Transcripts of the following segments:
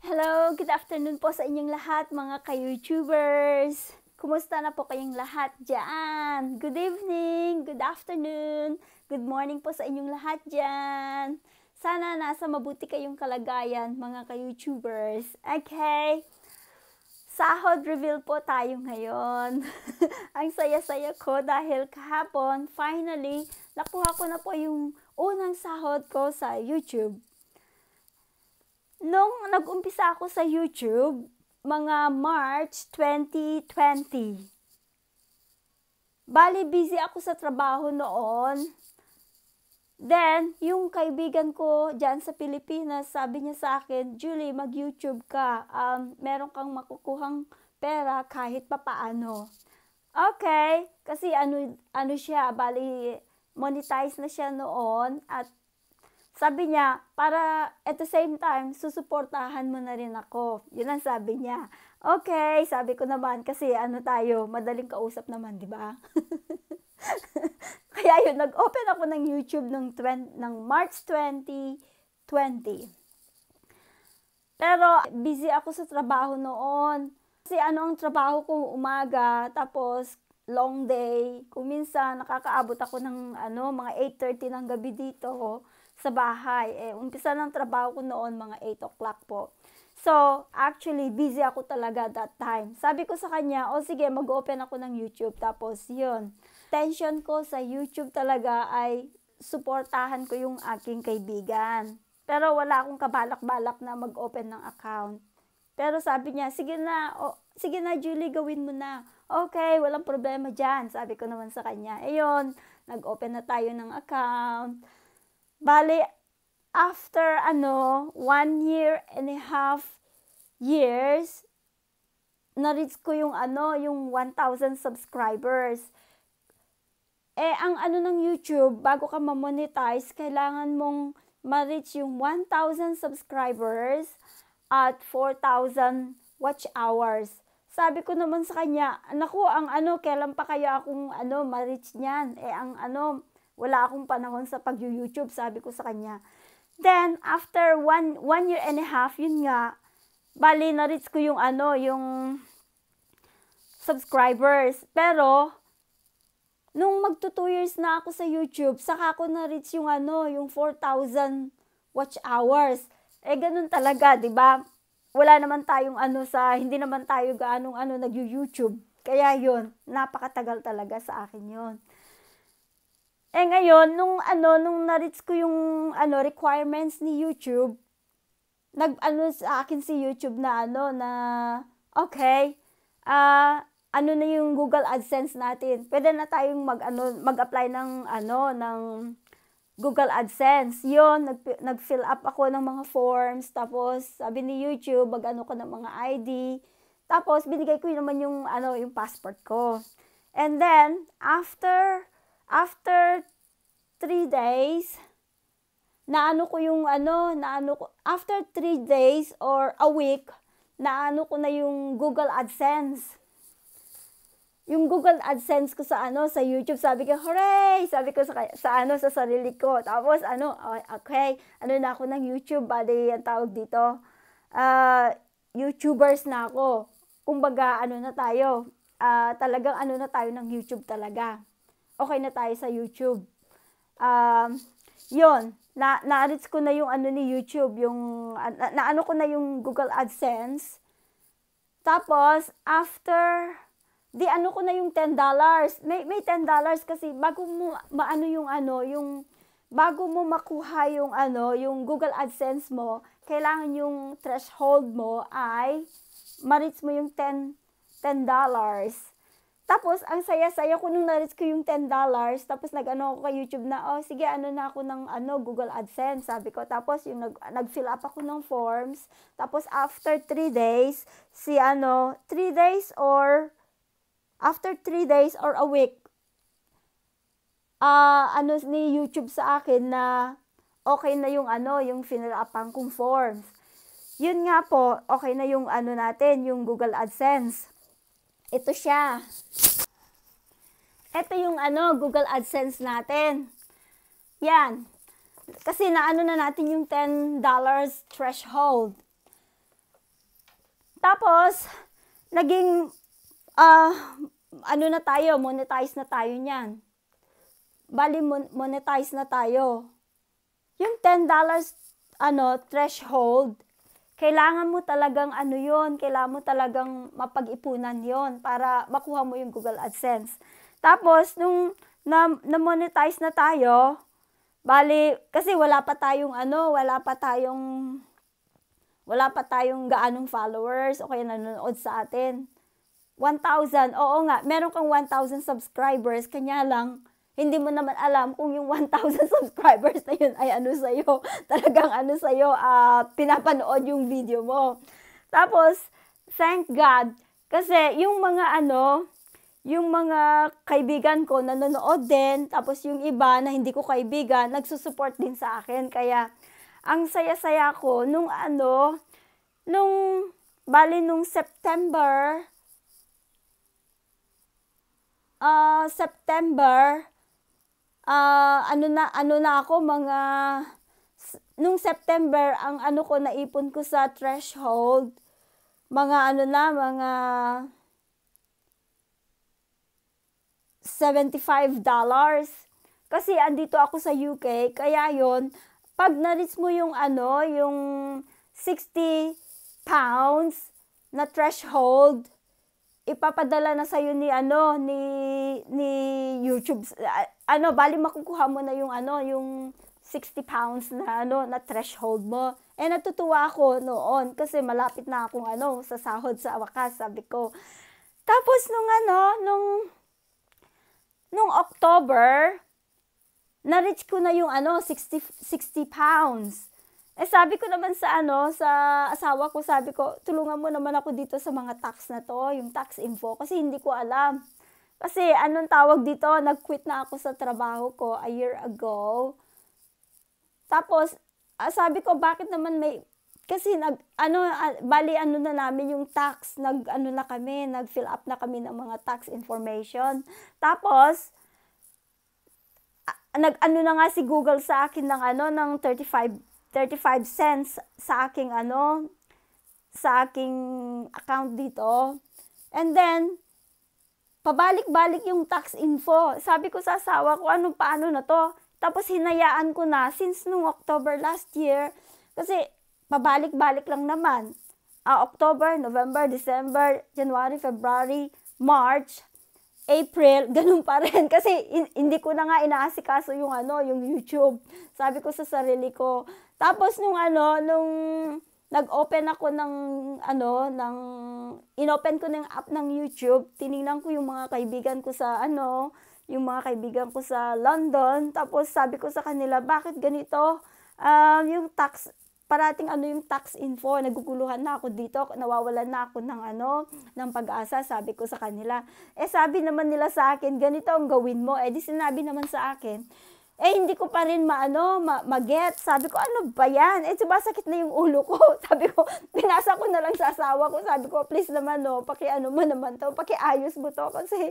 Hello, good afternoon po sa inyong lahat mga ka-YouTubers. Kumusta na po kayong lahat dyan? Good evening, good afternoon, good morning po sa inyong lahat dyan. Sana nasa mabuti kayong kalagayan mga ka-YouTubers. Okay, sahod reveal po tayo ngayon. Ang saya-saya ko dahil kahapon, finally, nakuha ko na po yung unang sahod ko sa YouTube. Nung nag-umpisa ako sa YouTube, mga March 2020. Bali, busy ako sa trabaho noon. Then, yung kaibigan ko dyan sa Pilipinas, sabi niya sa akin, Julie, mag-YouTube ka. Meron kang makukuhang pera kahit papaano. Okay, kasi ano siya, bali, monetize na siya noon at sabi niya, para at the same time, susuportahan mo na rin ako. Yun ang sabi niya. Okay, sabi ko naman, kasi tayo, madaling kausap naman, di ba? Kaya yun, nag-open ako ng YouTube ng March 2020. Pero, busy ako sa trabaho noon. Kasi ang trabaho ko umaga, tapos long day. Kung minsan, nakakaabot ako ng mga 8:30 ng gabi dito sa bahay. Umpisa ng trabaho ko noon, mga 8 o'clock po. So, actually, busy ako talaga that time. Sabi ko sa kanya, sige, mag-open ako ng YouTube. Tapos, yun. Tension ko sa YouTube talaga ay suportahan ko yung aking kaibigan. Pero wala akong kabalak-balak na mag-open ng account. Pero sabi niya, sige na Julie, gawin mo na. Okay, walang problema dyan. Sabi ko naman sa kanya. Ayun, nag-open na tayo ng account. Bali, after 1.5 years, na-reach ko yung 1,000 subscribers. Ang ng YouTube, bago ka ma-monetize, kailangan mong ma-reach yung 1,000 subscribers at 4,000 watch hours. Sabi ko naman sa kanya, naku, kailan pa kaya akong ma-reach niyan? Wala akong panahon sa pag-YouTube, sabi ko sa kanya. Then, after 1.5 years, yun nga, bali na-reach ko yung yung subscribers. Pero, nung magto 2 years na ako sa YouTube, saka ko na-reach yung yung 4,000 watch hours. Ganun talaga, di ba? Wala naman tayong hindi naman tayo gaanong nag-YouTube. Kaya yun, napakatagal talaga sa akin yun. Ngayon, nung na-reach ko yung requirements ni YouTube, sa akin si YouTube na okay, na yung Google AdSense natin. Pwede na tayong mag-apply ng Google AdSense. Yun, nag-fill up ako ng mga forms, tapos sabi ni YouTube, ko ng mga ID. Tapos binigay ko naman yung passport ko. And then after 3 days, after 3 days or a week, ko na yung Google AdSense. Yung Google AdSense ko sa YouTube, sabi ko, hooray! Sabi ko sa sarili ko. Tapos okay, na ako ng YouTube, bali ang tawag dito. YouTubers na ako. Kumbaga, na tayo. Talagang na tayo ng YouTube talaga. Okay na tayo sa YouTube. Yun, na-reach ko na yung ni YouTube, yung, ko na yung Google AdSense. Tapos, after, ko na yung $10. May $10 kasi bago mo bago mo makuha yung Google AdSense mo, kailangan yung threshold mo ay ma-reach mo yung $10. Tapos, ang saya-saya ko nung na-reach ko yung $10, tapos ako kay YouTube na, sige, na ako ng Google AdSense, sabi ko. Tapos, yung nag-fill up ako ng forms. Tapos, after 3 days, 3 days or, after 3 days or a week, ni YouTube sa akin na, okay na yung yung fill upan kong forms. Yun nga po, okay na yung natin, yung Google AdSense. Ito siya. Ito yung Google AdSense natin. Yan. Kasi na natin yung $10 threshold. Tapos, naging, ano na tayo, monetize na tayo niyan. Bali, monetize na tayo. Yung $10, threshold, kailangan mo talagang kailangan mo talagang mapag-ipunan yon para makuha mo yung Google AdSense. Tapos, nung na-monetize na tayo, bali, kasi wala pa tayong gaanong followers o kaya nanonood sa atin. 1,000, oo nga, meron kang 1,000 subscribers, kanya lang, hindi mo naman alam kung yung 1,000 subscribers na yun ay sa'yo. Talagang sa'yo, pinapanood yung video mo. Tapos, thank God, kasi yung mga kaibigan ko nanonood din, tapos yung iba na hindi ko kaibigan, nagsusupport din sa akin. Kaya, ang saya-saya ko, nung September, nung September, ang ko, naipon ko sa threshold, mga $75. Kasi andito ako sa UK, kaya yon pag na-reach mo yung yung 60 pounds na threshold, ipapadala na sa'yo ni YouTube. Bali makukuha mo na yung yung 60 pounds na na threshold mo. Natutuwa ako noon kasi malapit na akong sa sahod sa wakas, sabi ko. Tapos nung October, na-reach ko na yung 60 pounds. Sabi ko naman sa asawa ko, sabi ko, tulungan mo naman ako dito sa mga tax na to, yung tax info, kasi hindi ko alam. Kasi anong tawag dito, nag-quit na ako sa trabaho ko a year ago. Tapos, sabi ko, bakit naman kasi bali na namin yung tax, nag-fill up na kami ng mga tax information. Tapos, na nga si Google sa akin ng 35 cents sa aking sa aking account dito. And then pabalik-balik yung tax info. Sabi ko sa asawa ko, paano na to? Tapos hinayaan ko na since nung October last year, kasi pabalik-balik lang naman. October, November, December, January, February, March, April, ganun pa rin. Kasi hindi ko na nga inaasikaso yung yung YouTube. Sabi ko sa sarili ko. Tapos nung nag-open ako inopen ko ng app ng YouTube, tiningnan ko yung mga kaibigan ko sa London. Tapos sabi ko sa kanila, bakit ganito? Yung tax, parating yung tax info, naguguluhan na ako dito, nawawalan na ako ng pag-asa, sabi ko sa kanila. Sabi naman nila sa akin, ganito ang gawin mo. Di sinabi naman sa akin, hindi ko pa rin ma-get. Sabi ko, ano ba yan? Sumasakit na yung ulo ko. Sabi ko, pinasa ko na lang sa asawa ko. Sabi ko, please naman, mo naman to, pakiayos mo to. Kasi,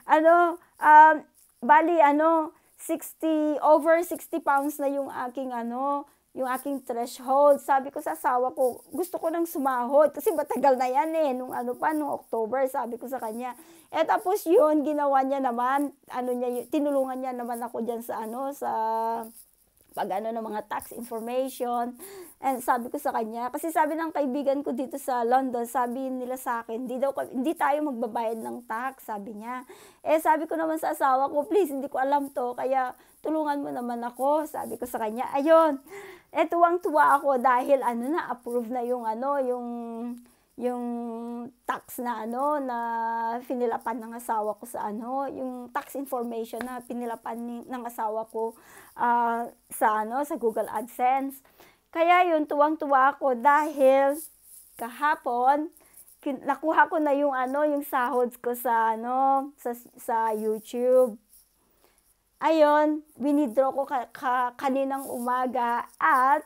bali, over 60 pounds na yung aking, yung aking threshold. Sabi ko sa asawa ko, gusto ko nang sumahod. Kasi matagal na yan nung nung October, sabi ko sa kanya. Tapos yun, ginawa niya naman, tinulungan niya naman ako dyan sa sa pag ng mga tax information. And sabi ko sa kanya, kasi sabi ng kaibigan ko dito sa London, sabi nila sa akin, hindi tayo magbabayad ng tax, sabi niya. Sabi ko naman sa asawa ko, please, hindi ko alam to, kaya tulungan mo naman ako, sabi ko sa kanya. Ayun, tuwang-tuwa ako dahil na-approve na yung tax na na finilapan ng asawa ko sa yung tax information na pinilapan ng asawa ko sa Google AdSense. Kaya yun, tuwang-tuwa ako dahil kahapon nakuha ko na yung yung sahod ko sa sa YouTube. Ayun, winidraw ko kaninang umaga at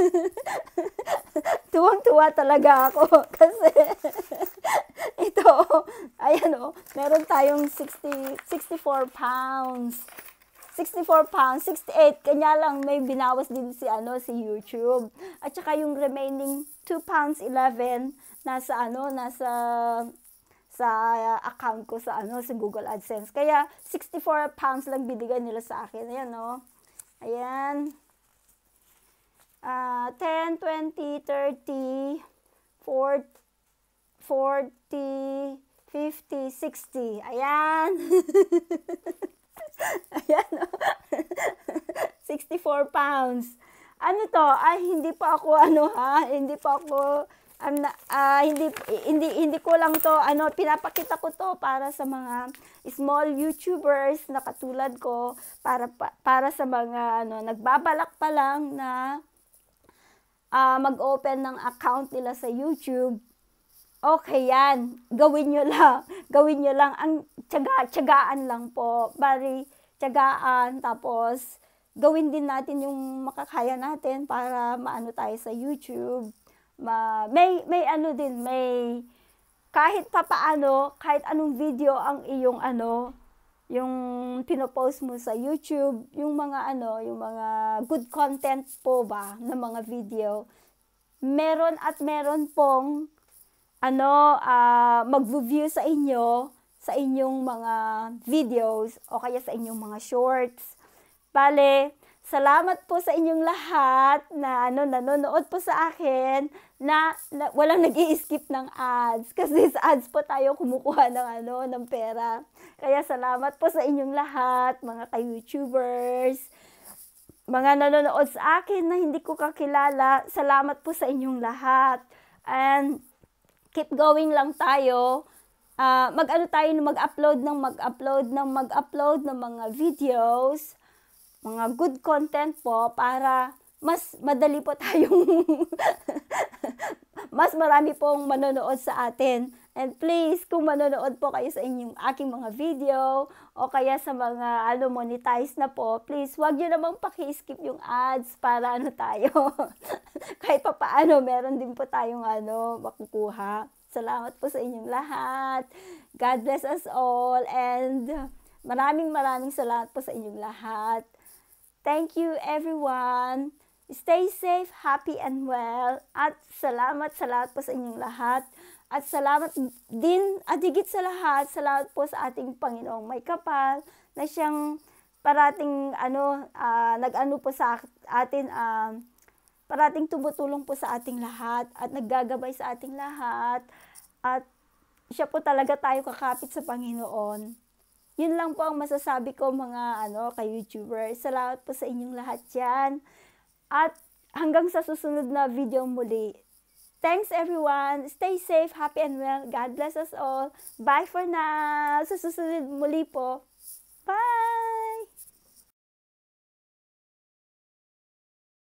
tuwang-tuwa talaga ako kasi ito, ayan meron tayong 64 pounds. 64 pounds, 68, kanya lang may binawas din si si YouTube. At saka yung remaining 2 pounds 11 nasa sa account ko sa sa Google AdSense. Kaya 64 pounds lang binigay nila sa akin. Ayan, no. Ayan. 10, 20, 30, 40, 40, 50, 60. Ayan. Ayan, no? 64 pounds. Ano to? Ay, hindi pa ako, hindi pa ako, hindi ko lang to, pinapakita ko to para sa mga small YouTubers na katulad ko, para sa mga, nagbabalak pa lang na, mag-open ng account nila sa YouTube. Okay yan. Gawin nyo lang. Gawin nyo lang. Ang tiyagaan lang po. Bari, tiyagaan. Tapos, gawin din natin yung makakaya natin para maano tayo sa YouTube. May kahit papaano, kahit anong video ang iyong yung pinopost mo sa YouTube, yung mga yung mga good content po ba, na mga video. Meron pong mag-view sa inyong mga videos o kaya sa inyong mga shorts. Bale, salamat po sa inyong lahat na nanonood po sa akin na walang nag-i-skip ng ads kasi sa ads po tayo kumukuha ng pera. Kaya salamat po sa inyong lahat, mga ka-YouTubers, mga nanonood sa akin na hindi ko kakilala. Salamat po sa inyong lahat. And keep going lang tayo. Mag-upload ng mga videos, mga good content po para mas madali po tayong mas marami pong manonood sa atin. And please, kung manonood po kayo sa aking mga video o kaya sa mga monetize na po, please, wag niyo namang paki-skip yung ads para tayo. Kahit pa paano, meron din po tayong makukuha. Salamat po sa inyong lahat. God bless us all. And maraming salamat po sa inyong lahat. Thank you everyone. Stay safe, happy and well. At salamat po sa inyong lahat. At salamat din, at higit sa lahat, salamat po sa ating Panginoong may kapal na siyang parating po sa atin, parating tumutulong po sa ating lahat at naggagabay sa ating lahat. At siya po talaga tayo kakapit sa Panginoon. Yun lang po ang masasabi ko, mga ka-YouTuber. Salamat po sa inyong lahat yan. At hanggang sa susunod na video muli. Thanks everyone. Stay safe, happy and well. God bless us all. Bye for now. Sa susunod muli po.